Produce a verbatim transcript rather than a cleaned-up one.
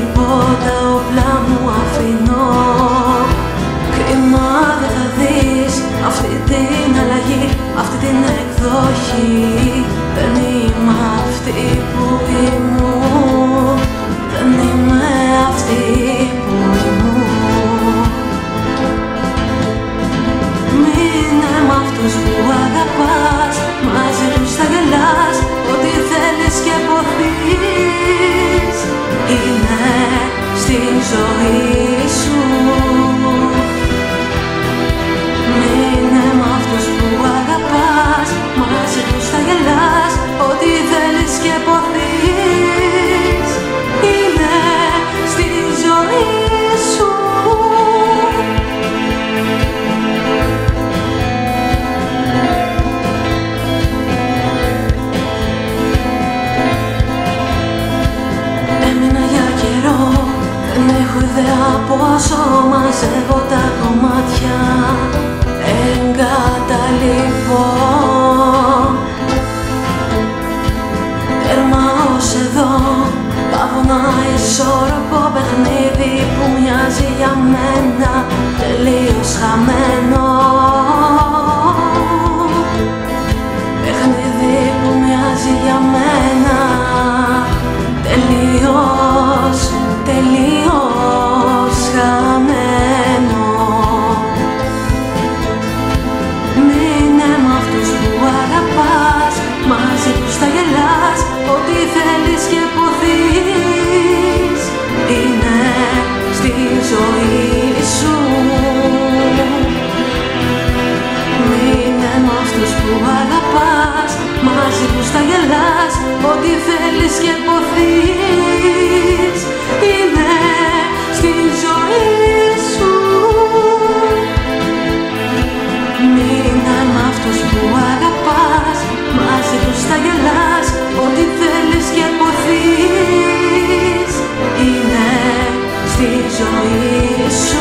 τίποτα όπλα μου αφήνω. Κρίμα δεν θα δεις αυτή την αλλαγή, αυτή την εκδοχή. Δεν είμαι αυτή που ήμουν, δεν είμαι αυτή που ήμουν. Μείνε μ' αυτούς που αγαπάς, μαζί τους θα γελάς, ό,τι θέλεις και ποθείς είναι στη ζωή σου. Μείνε μ' αυτούς που αγαπάς, μαζί τους θα γελάς, ό,τι θέλεις και ποθείς είναι στη ζωή σου. Έμεινα για καιρό, δεν έχω ιδέα πόσο μαζεύω τα κομμάτια. Εγκαταλείπω τέρμα ως εδώ, πάω να ισορροπώ παιχνίδι που μοιάζει για μένα τελείως χαμένο. Παιχνίδι που μοιάζει για μένα τελείως, τελείως χαμένο. Μείνε μ' αυτούς που αγαπάς, μαζί τους θα γελάς, ό,τι θέλεις και ποθείς είναι στη ζωή σου. Μείνε μ' αυτούς που αγαπάς, μαζί τους θα γελάς, ό,τι θέλεις και ποθείς είναι στη ζωή σου. Μείνε μ' αυτούς που αγαπάς, μαζί τους θα γελάς, ό,τι θέλεις και ποθείς είναι στη ζωή σου.